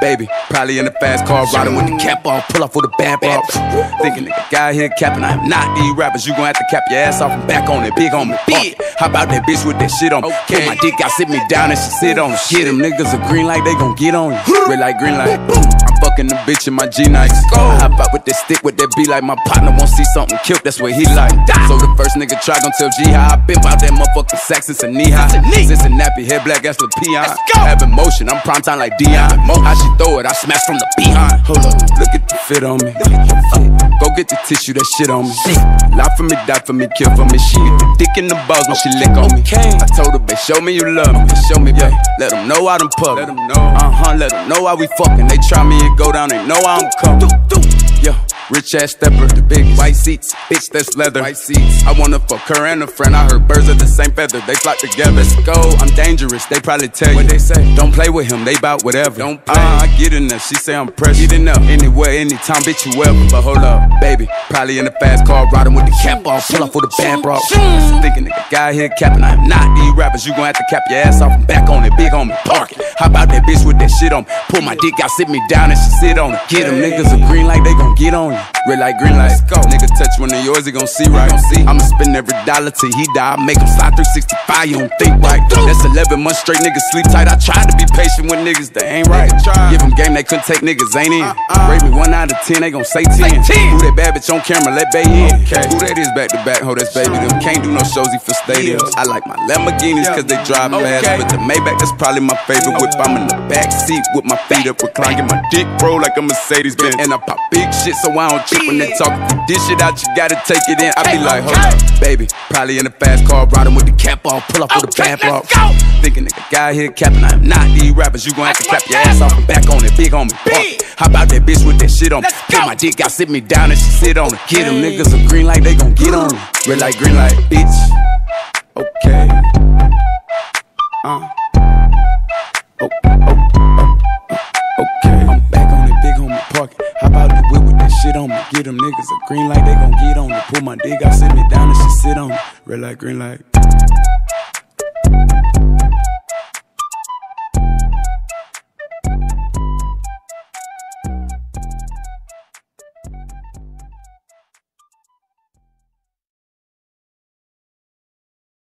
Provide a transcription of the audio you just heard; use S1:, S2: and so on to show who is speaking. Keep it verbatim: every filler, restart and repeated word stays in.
S1: baby. Probably in the fast car, riding with the cap off, pull off with a bad bar. Thinking nigga guy here capping, I am not these rappers. You gon' have to cap your ass off and back on it, big on me. Big. How about that bitch with that shit on me? Okay. Put my dick out, sit me down and she sit on it. Shit, them niggas are green like they gon' get on you. Red light, green light, boom. I'm fucking the bitch in my G Nikes. I hop out with that stick, with that beat like my partner won't see something killed, that's what he like. So the first nigga try gon' tell G how I been out that motherfucking sack since a knee high. Cincinnati, head black ass the peon. Having motion, I'm prime time like Dion. How she throw it, I smash from the behind. Hold up, look at the fit on me. Go get the tissue, that shit on me. Lie for me, die for me, kill for me. She get the dick in the balls when she lick on me. I told her, babe, show me you love me. Show me, babe. Let them know I done puff. Let them know. Uh-huh, let them know how we fucking. They try me and go down, they know I'm coming. Yo, rich ass stepper, the big white seats, bitch that's leather. White seats. I wanna fuck her and a friend. I heard birds of the same feather, they flock together. Let's go, I'm dangerous. They probably tell you what they say. Don't play with him, they bout whatever. Don't play. Uh, I get in there. She say I'm pressure. Get in there. Anywhere, anytime, bitch you ever. But hold up, baby. Probably in the fast car, riding with the cap off, pull off with a bad bra. Thinking nigga guy here capping, I am not these rappers. You gon' have to cap your ass off and back on it, big on me, park it. How about that bitch with that shit on me? Pull my dick out, sit me down and she sit on it. Get them niggas are green like they gon' get on you. Red light, green light, go. Nigga touch one of yours, he gon' see right. I'ma spend every dollar till he die. I make him slide three sixty-five, you don't think right. That's eleven months straight, niggas sleep tight. I tried to be patient with niggas that ain't right. Give them game, they couldn't take niggas, ain't in. Rate me one out of ten, they gon' say ten. Who that bad bitch on camera, let Bay in. Who that is back to back, ho, that's baby. Them can't do no shows, he for stadiums. I like my Lamborghinis cause they drive fast. But the Maybach, that's probably my favorite whip. I'm in the back seat with my feet up, recline. Get my dick roll like a Mercedes Benz. And I pop big shit so I don't trip when they talk. If you dish it out, you gotta take it in. I be like, hold up, baby. Probably in the fast car, riding with the cap off, pull off with a bad bar. Thinking nigga guy here capping, I am not these rappers. You gon' have to clap your ass off and back on it, big on me. Park. How about that bitch with that shit on me? Put my dick out, sit me down and she sit on it. Get them niggas are green like they gon' get on me. Red light, green light, bitch. Okay. Uh. Oh, oh, oh, oh, okay. I'm back on it, big on me, park it. How about the whip with that shit on me? Get them niggas a green light, they gon' get on me. Pull my dick out, sit me down and she sit on me. Red light, green light.